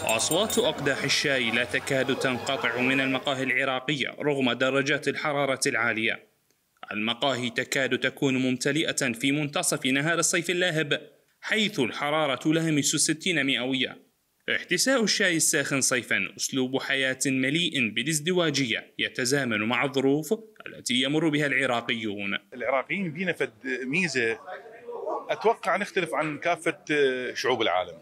أصوات أقداح الشاي لا تكاد تنقطع من المقاهي العراقية رغم درجات الحرارة العالية. المقاهي تكاد تكون ممتلئة في منتصف نهار الصيف اللاهب، حيث الحرارة تلامس 60 مئوية. احتساء الشاي الساخن صيفا أسلوب حياة مليء بالازدواجية يتزامن مع الظروف التي يمر بها العراقيون. العراقيين بينا فد ميزة أتوقع نختلف عن كافة شعوب العالم.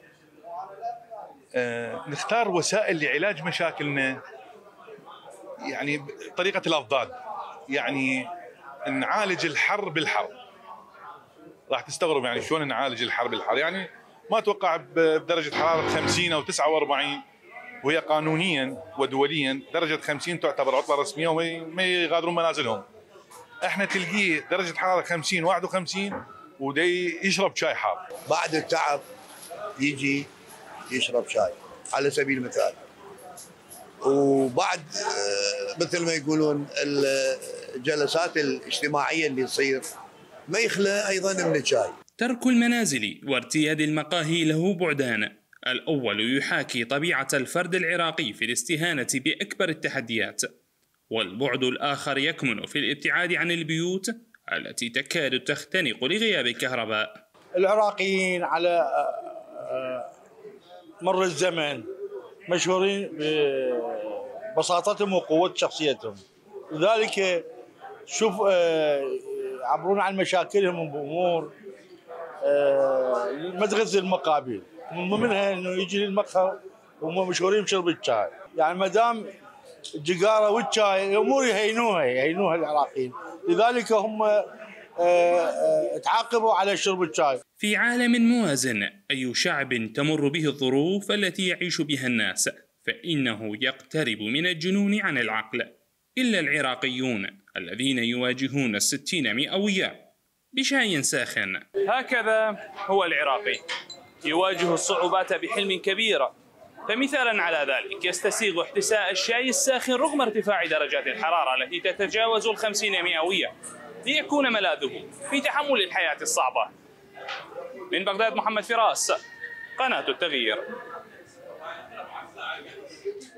نختار وسائل لعلاج مشاكلنا، يعني طريقة الأضداد، يعني نعالج الحر بالحر. راح تستغرب يعني شلون نعالج الحر بالحر، يعني ما أتوقع بدرجة حرارة 50 أو 49، وهي قانونيا ودوليا درجة 50 تعتبر عطلة رسمية وما يغادرون منازلهم. احنا تلقيه درجة حرارة 50 51 ودي يشرب شاي حار. بعد التعب يجي يشرب شاي على سبيل المثال، وبعد مثل ما يقولون الجلسات الاجتماعية اللي تصير ما يخلى أيضا من الشاي. ترك المنازل وارتياد المقاهي له بعدان. الأول يحاكي طبيعة الفرد العراقي في الاستهانة بأكبر التحديات، والبعد الآخر يكمن في الابتعاد عن البيوت التي تكاد تختنق لغياب الكهرباء. العراقيين على مر الزمن مشهورين ببساطتهم وقوة شخصيتهم، لذلك شوف يعبرون عن مشاكلهم بأمور ما تغذي المقابل، من منها انه يجي للمقهى وهم مشهورين بشرب الشاي، يعني ما دام الجقاره والشاي الامور يهينوها العراقيين، لذلك هم تعاقبوا على شرب الشاي. في عالم موازن، أي شعب تمر به الظروف التي يعيش بها الناس فإنه يقترب من الجنون عن العقل، إلا العراقيون الذين يواجهون 60 مئوية بشاي ساخن. هكذا هو العراقي يواجه الصعوبات بحلم كبير، فمثالا على ذلك يستسيغ احتساء الشاي الساخن رغم ارتفاع درجات الحرارة التي تتجاوز 50 مئوية ليكون ملاذه في تحمل الحياة الصعبة. من بغداد محمد فراس، قناة التغيير.